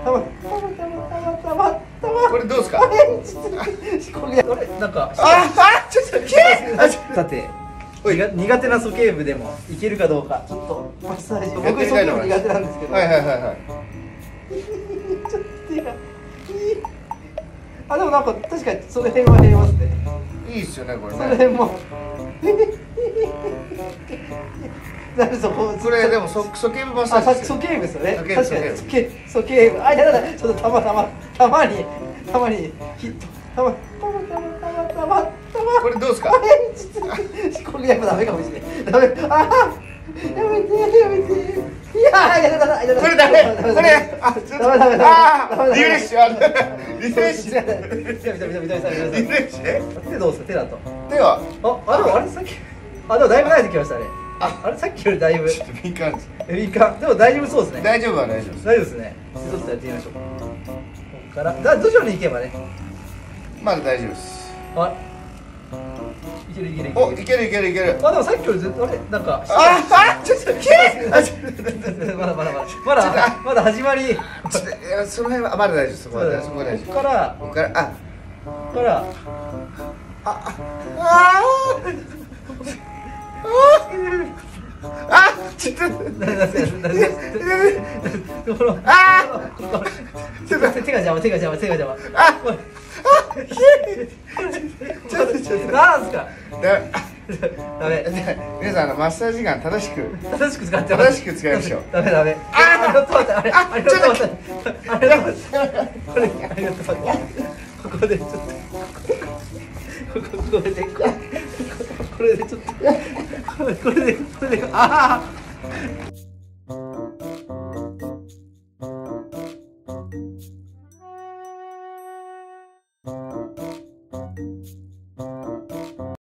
これどうですか？ これなんかちょっとさて苦手な鼠径部でもいけるかどうかちょっとマッサージ僕鼠径部苦手なんですけど、 はいはいはいはい。 ちょっと手がでもなんか確かにその辺は減りますね。 いいっすよねこれそのね。 辺もなんでそここれでも鼠径部マッサージですよ。 鼠径部ですよね。 鼠径部確かに鼠径部やだちょっとたまにヒットこれどうですか？ これやっぱダメかもしれない。ダメやめていやこれダメこれダメリフレッシュリフレッシュ手どうですか？手だと手はでもあれさっきでもだいぶ慣れてきましたね。あれさっきよりだいぶちょっと敏感です。 敏感でも大丈夫そうですね。 大丈夫は大丈夫です。 大丈夫ですね。ちょっとやってみましょう。ここから徐々にいけばね。 まだ大丈夫です。 いけるお、いける。 でもさっきよりずっとなんかちょっとまだ始まり。 その辺はまだ大丈夫です。そこは大丈夫。 ここからちょっと手が邪魔。なんすか。ダメ。 皆さんマッサージガン正しく使って正しく使いましょう。 ダメ。ありがとう待って。ここでちょっとこれでちょっとこれで